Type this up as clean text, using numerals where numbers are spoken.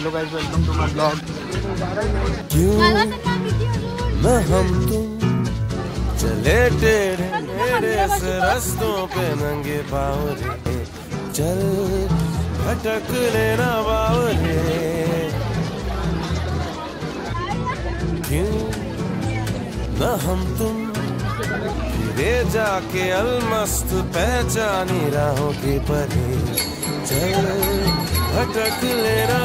Hello guys, welcome to my blog. क्यों न हम तुम चले टेढ़े मेरे से रास्तों पे नंगे पाँव रे, चल भटक लेना बावरे। क्यों न हम तुम फिरे जाके अलमस्त पहचानी राहों के परे, चल भटक लेना।